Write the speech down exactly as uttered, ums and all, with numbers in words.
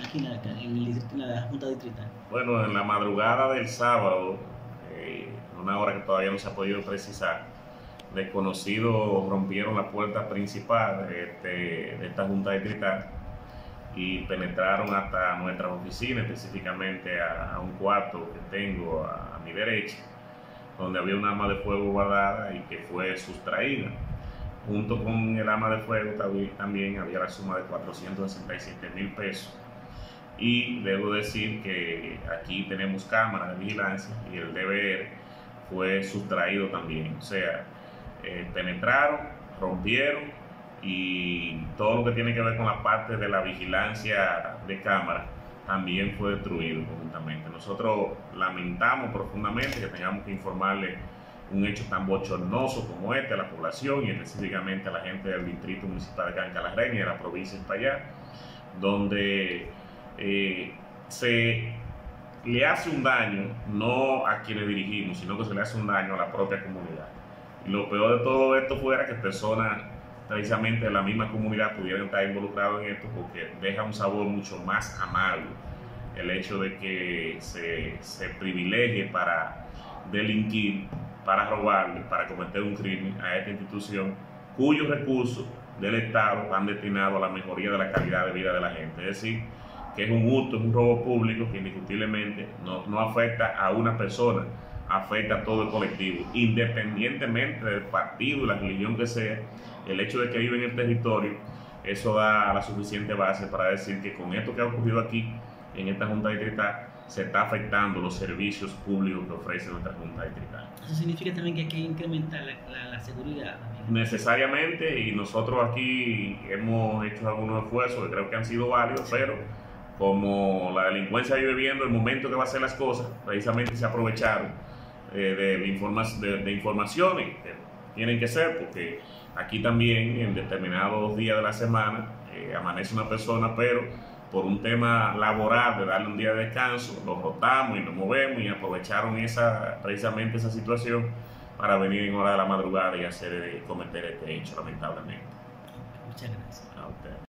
aquí en la, en el distrito, en la Junta Distrital? Bueno, en la madrugada del sábado, eh, una hora que todavía no se ha podido precisar, desconocidos rompieron la puerta principal de, este, de esta Junta Distrital y penetraron hasta nuestras oficinas, específicamente a, a un cuarto que tengo a, a mi derecha, donde había un arma de fuego guardada y que fue sustraída. Junto con el arma de fuego también había la suma de cuatrocientos sesenta y siete mil pesos. Y debo decir que aquí tenemos cámaras de vigilancia y el D V R fue sustraído también. O sea, eh, penetraron, rompieron y todo lo que tiene que ver con la parte de la vigilancia de cámara también fue destruido conjuntamente. Nosotros lamentamos profundamente que tengamos que informarle un hecho tan bochornoso como este a la población y específicamente a la gente del Distrito Municipal de Cancalareña y de la provincia de Espaillat, donde eh, se le hace un daño no a quienes dirigimos, sino que se le hace un daño a la propia comunidad. Y lo peor de todo esto fuera que personas precisamente de la misma comunidad pudieran estar involucrados en esto, porque deja un sabor mucho más amargo el hecho de que se, se privilegie para delinquir, para robarle, para cometer un crimen a esta institución cuyos recursos del Estado van destinados a la mejoría de la calidad de vida de la gente. Es decir, que es un hurto, es un robo público que indiscutiblemente no, no afecta a una persona, afecta a todo el colectivo, independientemente del partido y la religión que sea. El hecho de que vive en el territorio, eso da la suficiente base para decir que con esto que ha ocurrido aquí, en esta Junta Distrital, se está afectando los servicios públicos que ofrece nuestra Junta Distrital. Eso significa también que hay que incrementar la, la, la seguridad también. Necesariamente, y nosotros aquí hemos hecho algunos esfuerzos que creo que han sido válidos, pero como la delincuencia vive viendo el momento que va a hacer las cosas, precisamente se aprovecharon eh, de, de, informa de, de informaciones que tienen que ser, porque aquí también en determinados días de la semana eh, amanece una persona, pero por un tema laboral de darle un día de descanso, lo rotamos y nos movemos y aprovecharon esa, precisamente esa situación para venir en hora de la madrugada y hacer, cometer este hecho, lamentablemente. Muchas gracias. A usted.